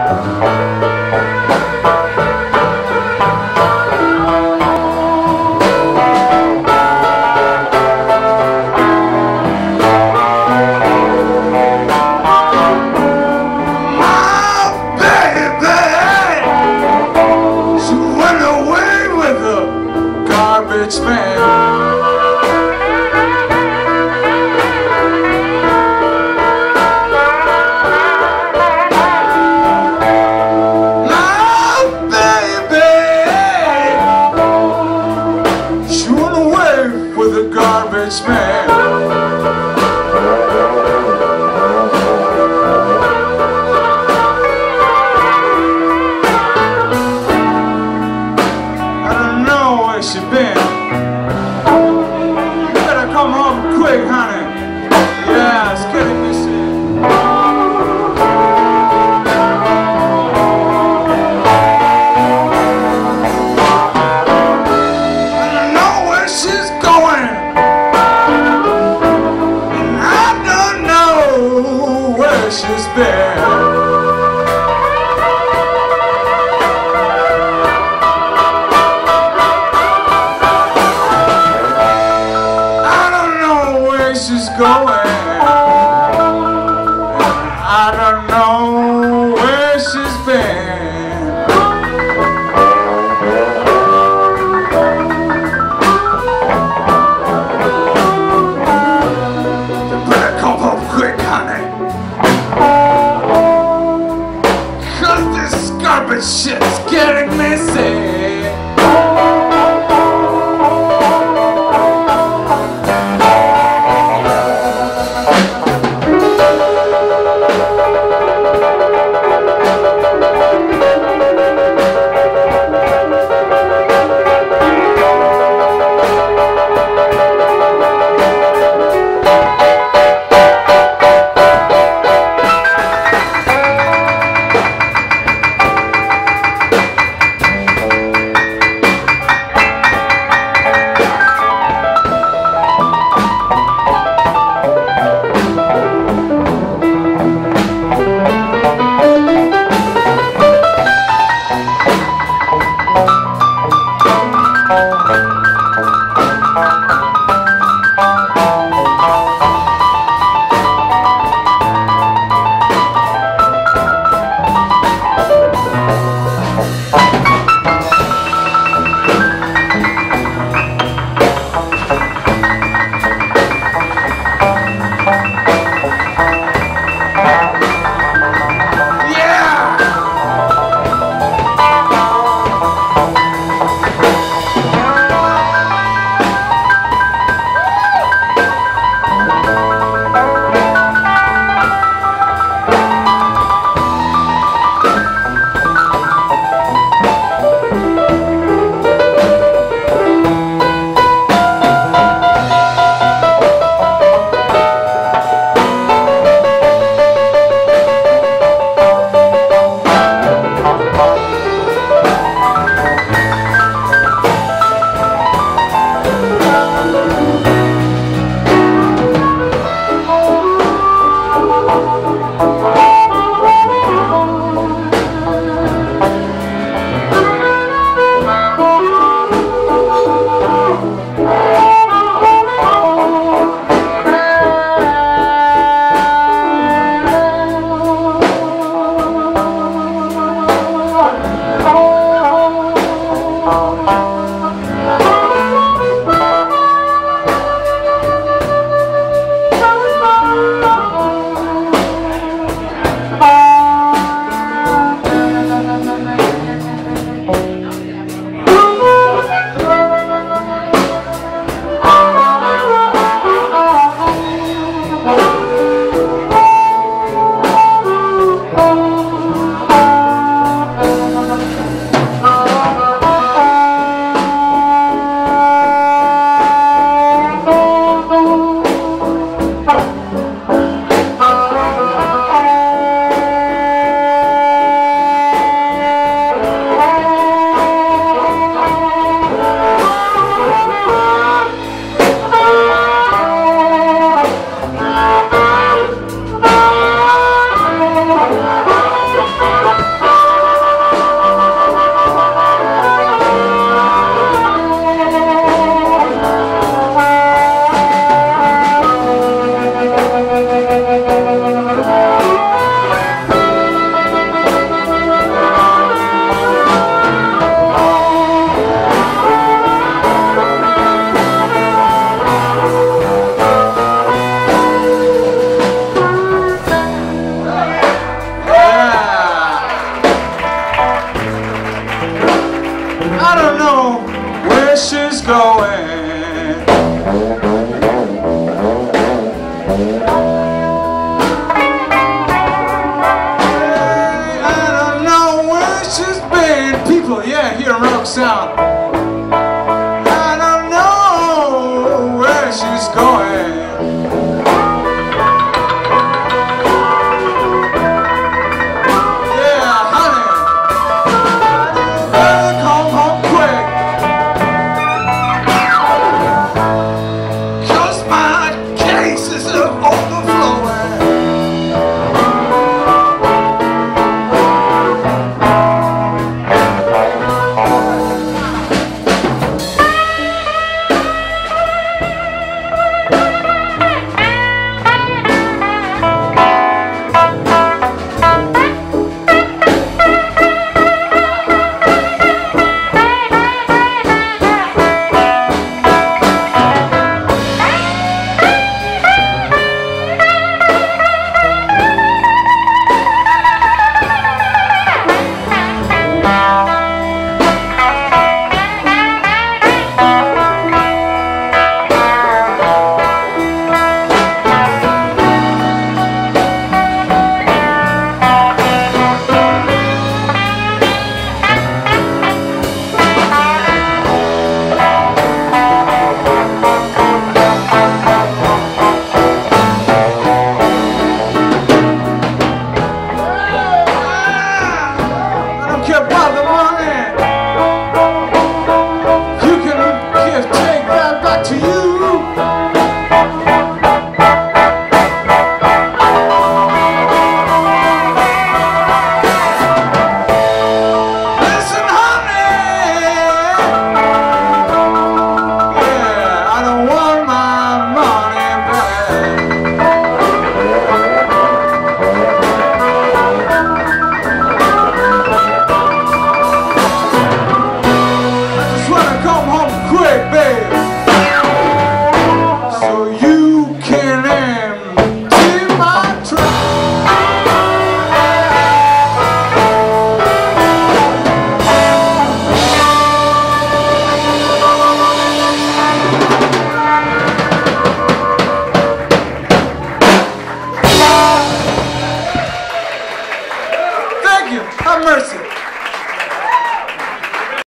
Garbage man. My baby, she went away with a garbage man. She been? You better come home quick, honey. Yeah, it's getting me sick. I don't know where she's going, and I don't know where she's been. She's going, I don't know where she's been. You better come home quick, honey, 'cause this garbage shit's getting me sick. people, yeah, here in Rock Sound. I don't know where she's going. Yeah, honey, you better come home quick, 'cause my case is overflowing. Have mercy.